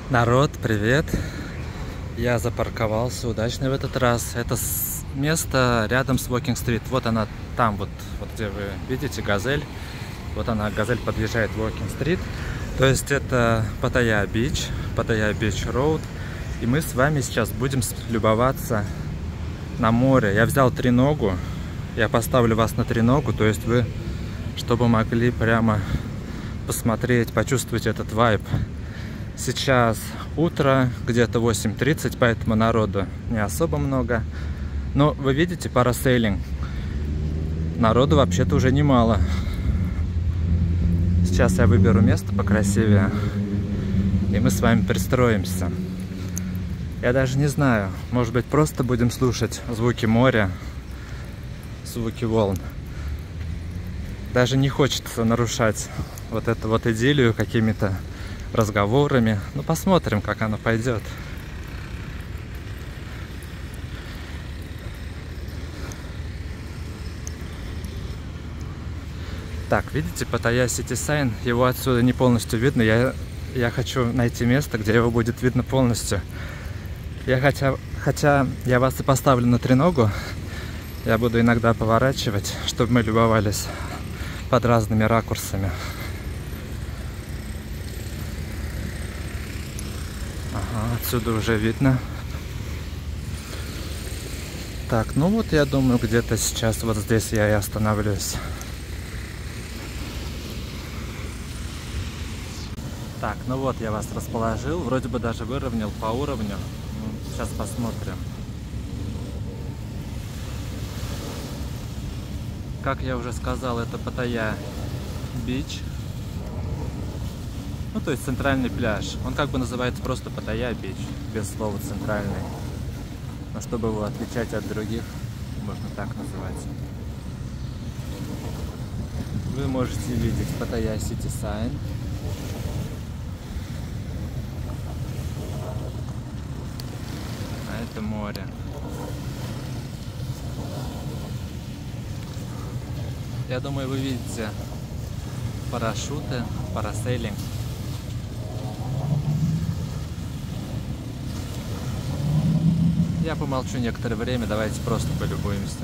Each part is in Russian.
Народ, привет! Я запарковался удачно в этот раз. Это место рядом с Уокинг-стрит. Вот она там, вот где вы видите Газель. Вот она, Газель подъезжает в Уокинг-стрит. То есть это Паттайя-Бич, Паттайя-Бич-Роуд. И мы с вами сейчас будем любоваться на море. Я взял треногу. Я поставлю вас на треногу, то есть вы, чтобы могли прямо посмотреть, почувствовать этот вайб. Сейчас утро, где-то 8:30, поэтому народу не особо много. Но вы видите, парасейлинг. Народу вообще-то уже немало. Сейчас я выберу место покрасивее, и мы с вами пристроимся. Я даже не знаю, может быть, просто будем слушать звуки моря, звуки волн. Даже не хочется нарушать вот эту вот идиллию какими-то разговорами. Ну, посмотрим, как оно пойдет. Так, видите, Паттайя Сити Сайн, его отсюда не полностью видно. Я хочу найти место, где его будет видно полностью. Хотя я вас и поставлю на треногу, я буду иногда поворачивать, чтобы мы любовались под разными ракурсами. Ага, отсюда уже видно. Так, ну вот я думаю, где-то сейчас вот здесь я и остановлюсь. Так, ну вот я вас расположил, вроде бы даже выровнял по уровню. Сейчас посмотрим. Как я уже сказал, это Паттайя-Бич. Ну, то есть центральный пляж. Он как бы называется просто Паттайя-Бич, без слова центральный. Но чтобы его отличать от других, можно так называть. Вы можете видеть Паттайя Сити Сайн. А это море. Я думаю, вы видите парашюты, парасейлинг. Я помолчу некоторое время, давайте просто полюбуемся.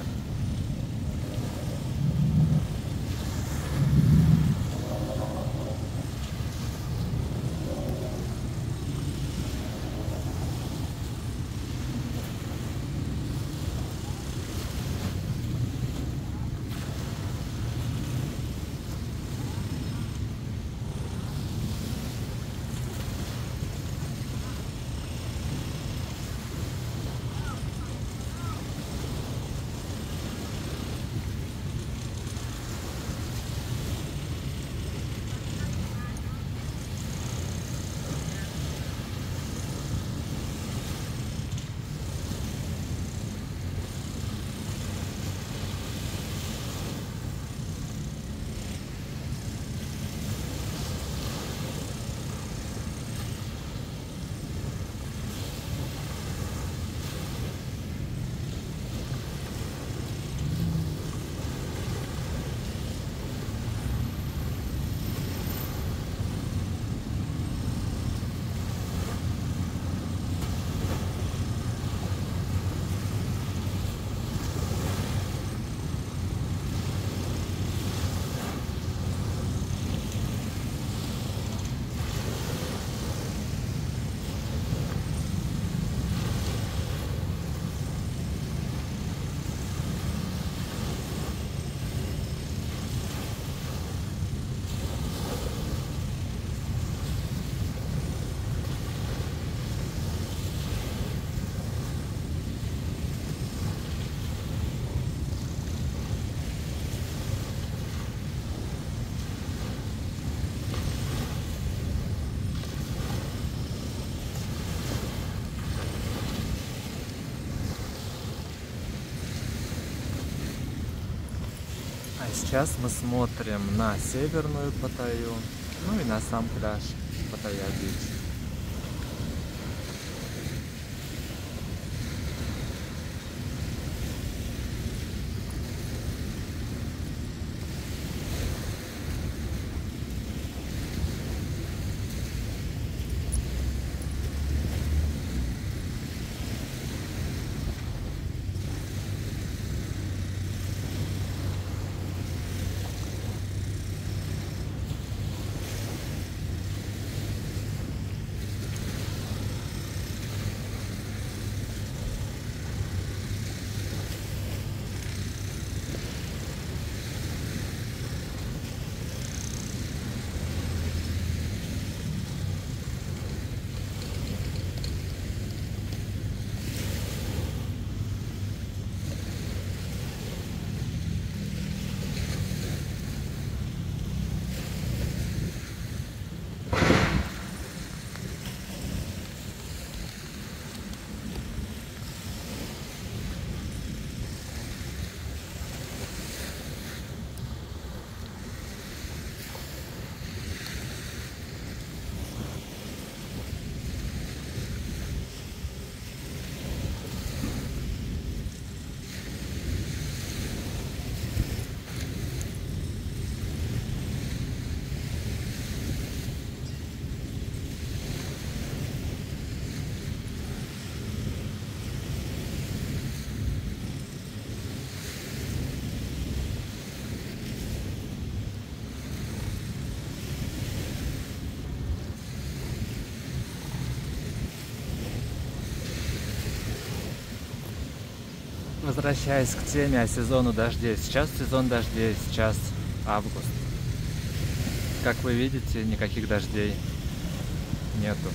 Сейчас мы смотрим на северную Паттайю, ну и на сам пляж Паттайя-Бич. Возвращаясь к теме о сезону дождей. Сейчас сезон дождей, сейчас август. Как вы видите, никаких дождей нету.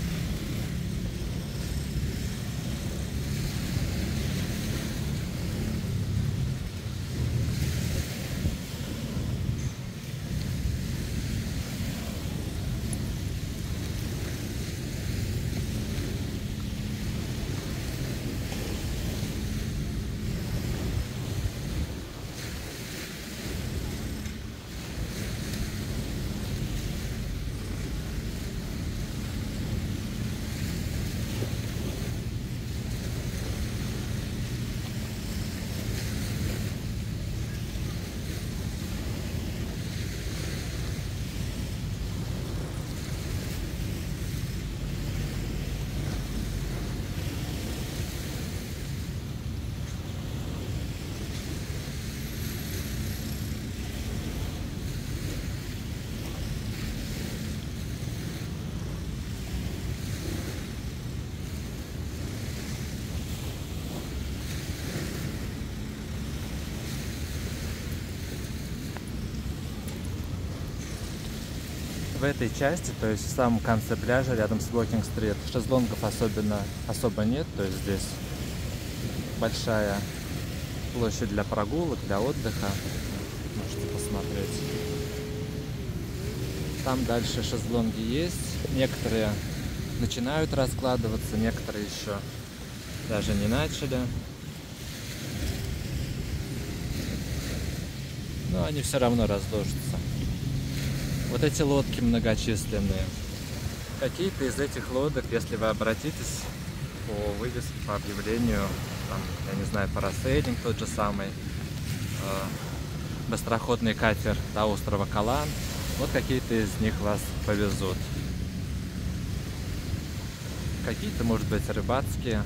В этой части, то есть в самом конце пляжа, рядом с Уокинг-стрит, шезлонгов особо нет, то есть здесь большая площадь для прогулок, для отдыха. Можете посмотреть. Там дальше шезлонги есть. Некоторые начинают раскладываться, некоторые еще даже не начали. Но они все равно разложатся. Вот эти лодки многочисленные. Какие-то из этих лодок, если вы обратитесь по вывеске, по объявлению, там, я не знаю, парасейлинг тот же самый, быстроходный катер до острова Калан, вот какие-то из них вас повезут. Какие-то, может быть, рыбацкие.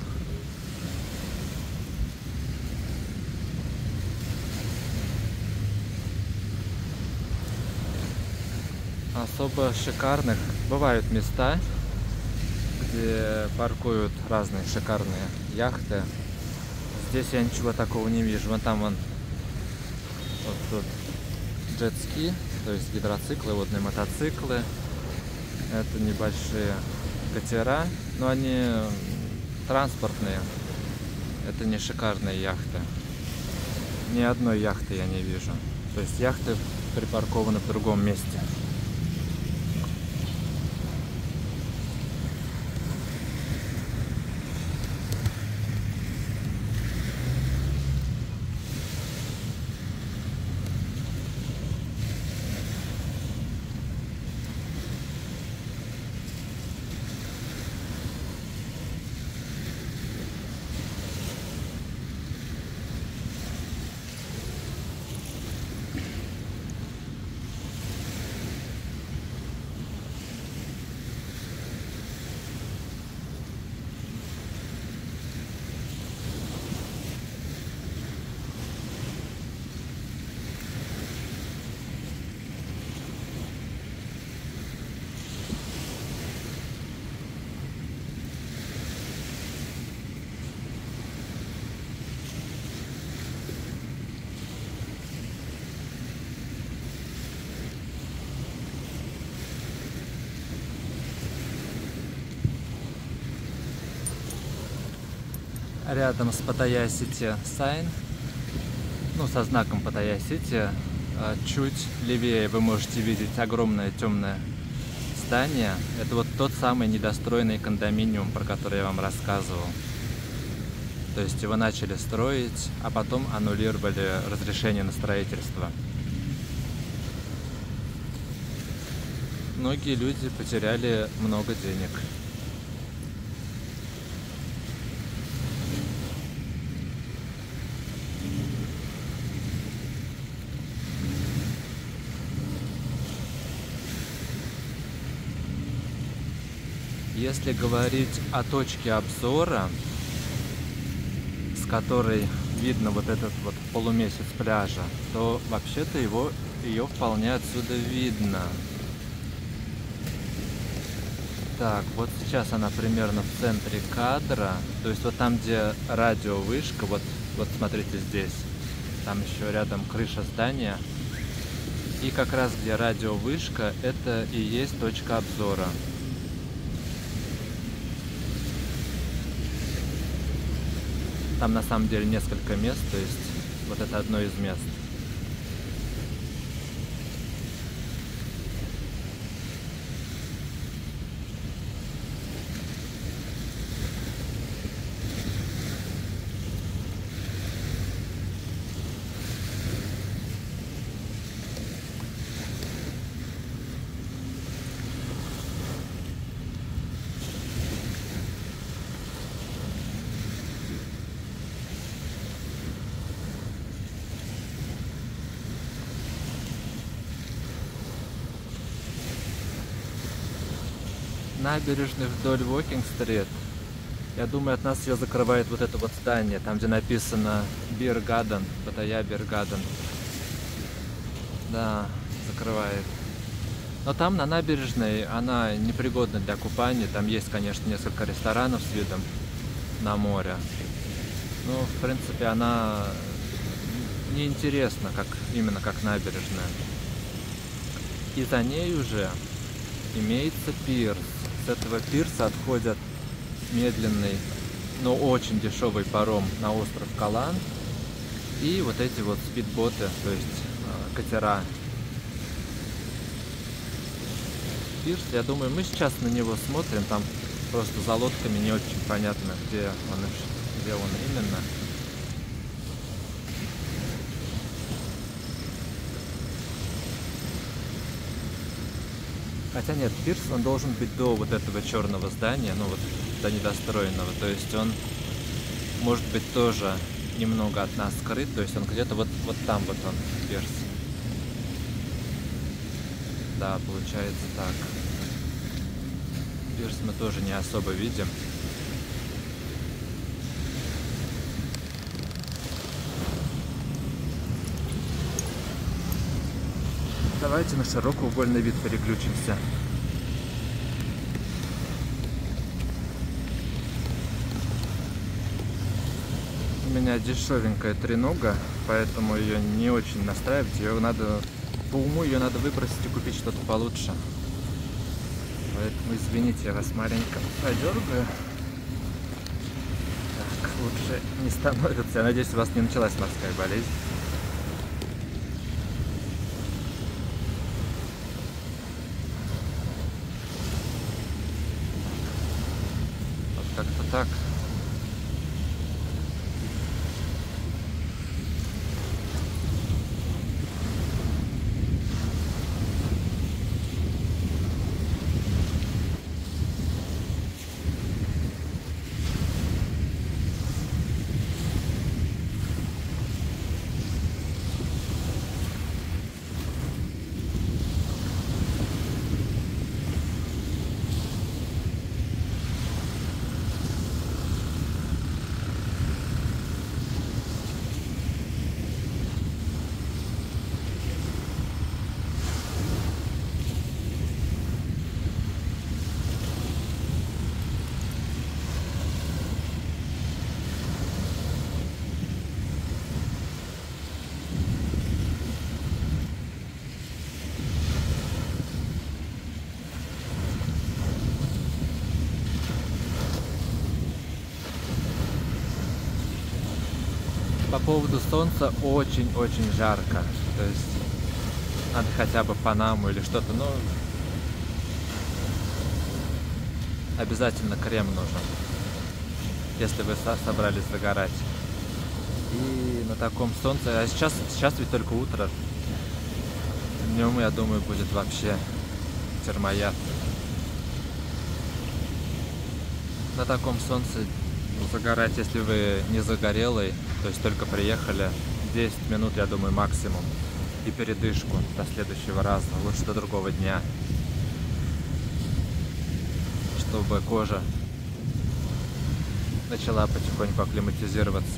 Особо шикарных бывают места, где паркуют разные шикарные яхты. Здесь я ничего такого не вижу. Вон там вот тут джет-ски, то есть гидроциклы, водные мотоциклы. Это небольшие катера, но они транспортные. Это не шикарные яхты. Ни одной яхты я не вижу. То есть яхты припаркованы в другом месте. Рядом с Паттайя Сити Сайн, ну, со знаком Паттайя Сити, чуть левее вы можете видеть огромное темное здание. Это вот тот самый недостроенный кондоминиум, про который я вам рассказывал. То есть его начали строить, а потом аннулировали разрешение на строительство. Многие люди потеряли много денег. Если говорить о точке обзора, с которой видно вот этот вот полумесяц пляжа, то вообще-то ее вполне отсюда видно. Так, вот сейчас она примерно в центре кадра. То есть вот там, где радиовышка, вот смотрите здесь. Там еще рядом крыша здания. И как раз где радиовышка, это и есть точка обзора. Там на самом деле несколько мест, то есть вот это одно из мест. Набережной вдоль Уокинг-стрит. Я думаю, от нас ее закрывает вот это вот здание, там где написано Beer Garden, Паттайя Beer Garden. Да, закрывает. Но там на набережной она непригодна для купания. Там есть, конечно, несколько ресторанов с видом на море. Ну, в принципе, она неинтересна, именно как набережная. И за ней уже имеется пирс. С этого пирса отходят медленный, но очень дешевый паром на остров Калан. И вот эти вот спидботы, то есть катера. Пирс, я думаю, мы сейчас на него смотрим, там просто за лодками не очень понятно, где он именно. Хотя нет, пирс, он должен быть до вот этого черного здания, ну вот до недостроенного. То есть он может быть тоже немного от нас скрыт, то есть он где-то вот там вот он, пирс. Да, получается так. Пирс мы тоже не особо видим. Давайте на широкоугольный вид переключимся. У меня дешевенькая тренога, поэтому ее не очень настраивать. Ее надо, по уму ее надо выбросить и купить что-то получше. Поэтому извините, я вас маленько подергаю. Так, лучше не становится. Я надеюсь, у вас не началась морская болезнь. Как-то так. По поводу солнца очень-очень жарко. То есть надо хотя бы панаму или что-то, но обязательно крем нужен, если вы собрались загорать. И на таком солнце, а сейчас ведь только утро, днем, я думаю, будет вообще термояд. На таком солнце загорать, если вы не загорелый, то есть только приехали, 10 минут, я думаю, максимум. И передышку до следующего раза, лучше до другого дня. Чтобы кожа начала потихоньку акклиматизироваться.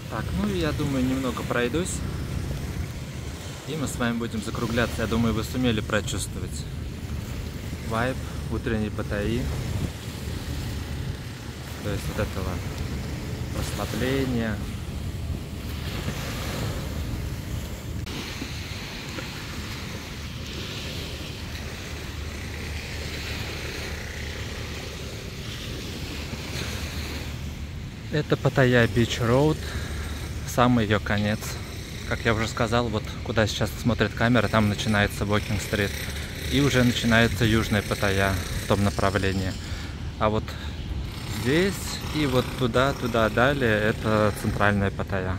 Так, ну и я думаю, немного пройдусь. И мы с вами будем закругляться. Я думаю, вы сумели прочувствовать вайб утренней Паттайи. То есть вот этого расслабления. Это Паттайя Бич Роуд, самый ее конец. Как я уже сказал, вот куда сейчас смотрит камера, там начинается Уокинг-стрит. И уже начинается Южная Паттайя в том направлении. А вот здесь и вот туда далее это Центральная Паттайя.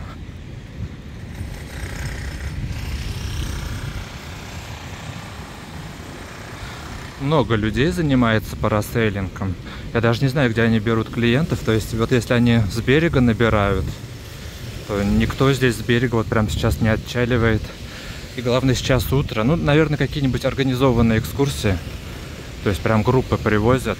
Много людей занимается парасейлингом. Я даже не знаю, где они берут клиентов. То есть вот если они с берега набирают, то никто здесь с берега вот прямо сейчас не отчаливает. И главное, сейчас утро. Ну, наверное, какие-нибудь организованные экскурсии. То есть прям группы привозят.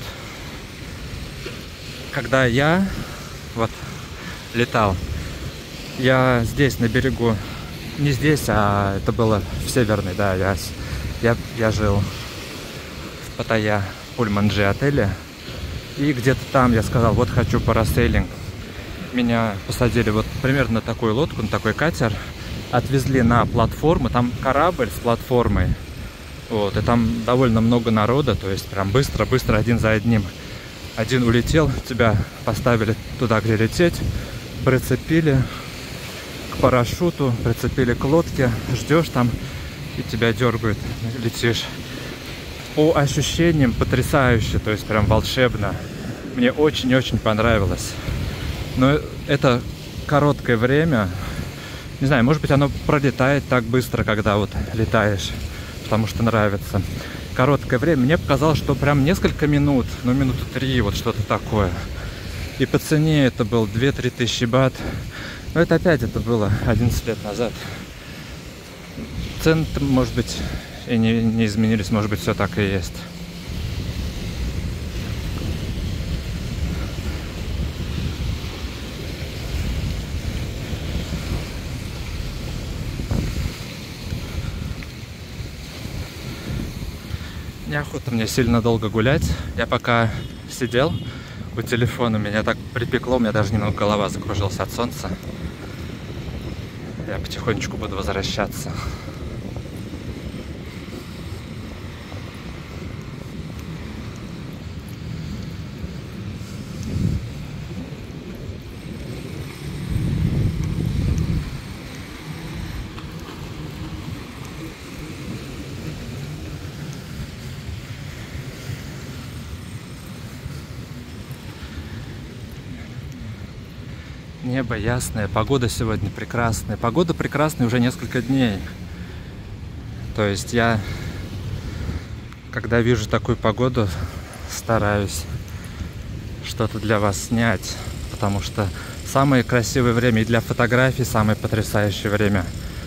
Когда я вот летал, я здесь на берегу, не здесь, а это было в Северной, да, я жил в Паттайя Пульманджи отеле. И где-то там я сказал, вот хочу парасейлинг. Меня посадили вот примерно на такую лодку, на такой катер. Отвезли на платформу, там корабль с платформой. Вот, и там довольно много народа, то есть прям быстро один за одним. Один улетел, тебя поставили туда, где лететь, прицепили к парашюту, прицепили к лодке, ждешь там, и тебя дергают, летишь. По ощущениям потрясающе, то есть прям волшебно. Мне очень-очень понравилось. Но это короткое время. Не знаю, может быть, оно пролетает так быстро, когда вот летаешь, потому что нравится. Короткое время. Мне показалось, что прям несколько минут, ну минуты 3, вот что-то такое. И по цене это был 2-3 тысячи бат. Но это опять это было 11 лет назад. Цены, может быть, и не изменились, может быть, все так и есть. Неохота мне сильно долго гулять. Я пока сидел у телефона, меня так припекло, у меня даже немного голова закружилась от солнца. Я потихонечку буду возвращаться. Небо ясное, погода сегодня прекрасная. Погода прекрасная уже несколько дней. То есть я, когда вижу такую погоду, стараюсь что-то для вас снять. Потому что самое красивое время и для фотографий, самое потрясающее время.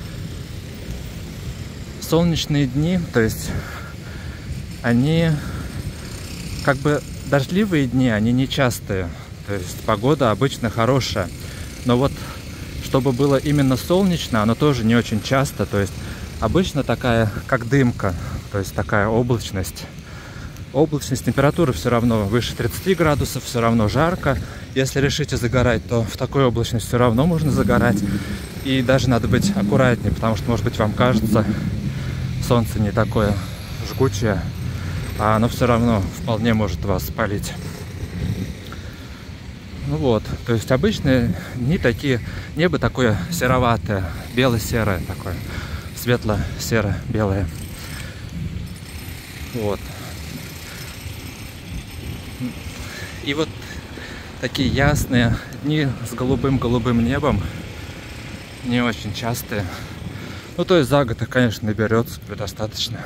Солнечные дни, то есть они как бы дождливые дни, они нечастые. То есть погода обычно хорошая. Но вот, чтобы было именно солнечно, оно тоже не очень часто. То есть обычно такая, как дымка. То есть такая облачность. Облачность, температура все равно выше 30 градусов, все равно жарко. Если решите загорать, то в такой облачности все равно можно загорать. И даже надо быть аккуратнее, потому что, может быть, вам кажется, солнце не такое жгучее, а оно все равно вполне может вас спалить. Ну вот, то есть обычные дни такие, небо такое сероватое, бело-серое такое, светло-серо-белое. Вот. И вот такие ясные дни с голубым небом, не очень частые. Ну, то есть за год их, конечно, наберется предостаточно.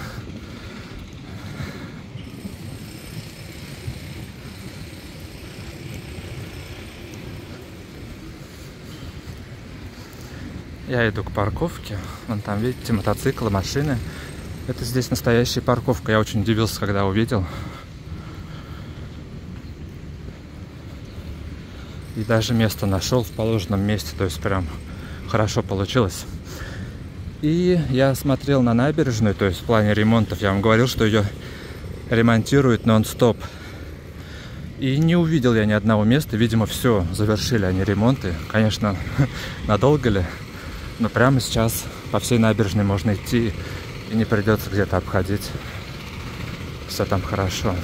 Я иду к парковке. Вон там, видите, мотоциклы, машины. Это здесь настоящая парковка. Я очень удивился, когда увидел. И даже место нашел в положенном месте, то есть прям хорошо получилось. И я смотрел на набережную, то есть в плане ремонтов. Я вам говорил, что ее ремонтируют нон-стоп. И не увидел я ни одного места. Видимо, все, завершили они ремонты. Конечно, надолго ли? Но прямо сейчас по всей набережной можно идти. И не придется где-то обходить. Все там хорошо.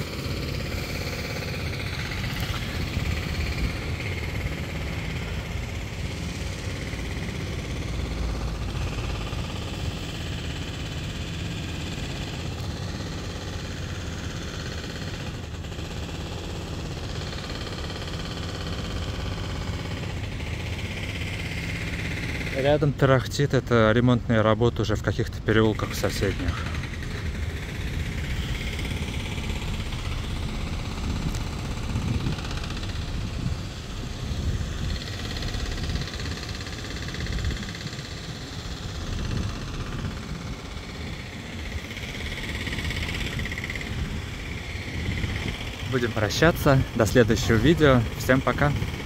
Рядом тарахтит, это ремонтные работы уже в каких-то переулках соседних. Будем прощаться. До следующего видео. Всем пока!